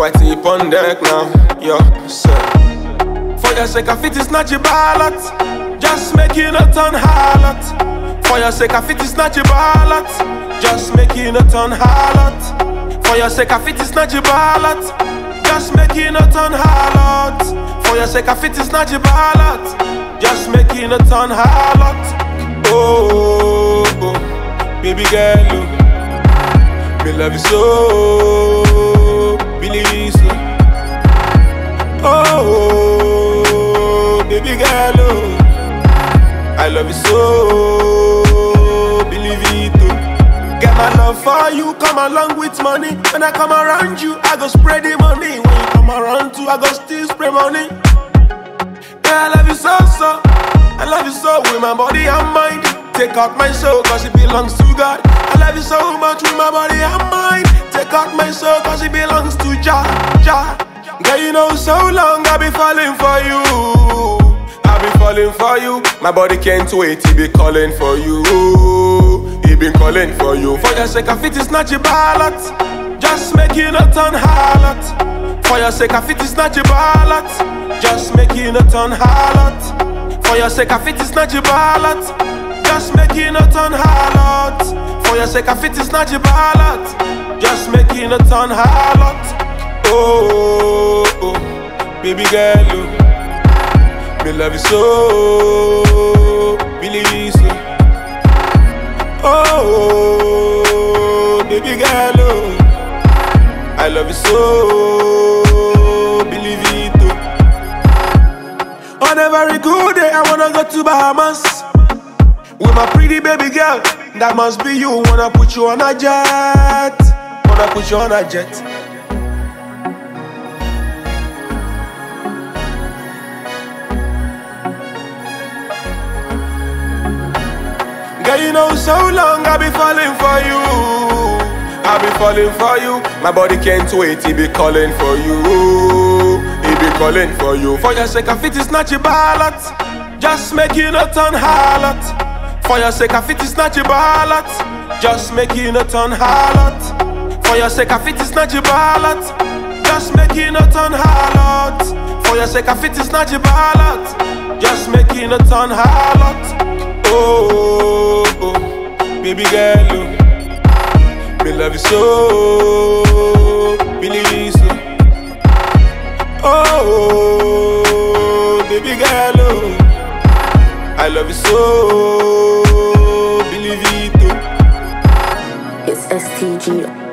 BYT on deck now, yo, sir. For your sake, I fit is not your ballot. Just make you not turn harlot. For your sake, I fit is not your ballot. Just make you not turn harlot. For your sake, I fit is not your ballot. Just make you not turn harlot. For your sake, I fit is not your ballot. Just make you not turn harlot. Oh, oh, baby girl, oh. Me love you so, believe it so. Oh, baby girl, oh. I love you so, believe it too. Get my love for you, come along with money. When I come around you, I go spread the money. When you come around too, I go still spray money. Yeah, I love you so, so. I love you so with my body and mind. Take out my soul cause it belongs to God. I love you so much with my body and mind. Take out my soul cause it belongs to Jah, Jah. Girl, you know so long I be falling for you. I be falling for you. My body can't wait, he be calling for you. He been calling for you. For your sake, I fit is not your ballot. Just make you not turn harlot. For your sake, I fit is not your ballot. Just make you not turn harlot. For your sake, I fit is not your ballot. Just make you not turn harlot. For your sake, I fit is not your ballot. Just make you not turn harlot. Oh, oh, baby girl, oh. Me love you so, believe it so. Oh, baby girl, oh. I love you so, believe it too. On a very good day, I wanna go to Bahamas with my pretty baby girl. That must be you. Wanna put you on a jet. Wanna put you on a jet. Girl, you know so long I be falling for you. I be falling for you. My body can't wait, he be calling for you. He be calling for you. For your sake, I fit is not your ballot. Just make you not turn harlot. For your sake, I fit is not your ballot. Just make you not turn harlot. For your sake, I fit is not your ballot. Just make you not turn harlot. For your sake, I fit is not your ballot. Just make you not turn harlot. Oh, oh, baby girl, oh. Me love you so, believe it so. Oh, baby girl, oh. I love you so, believe it too. It's STG.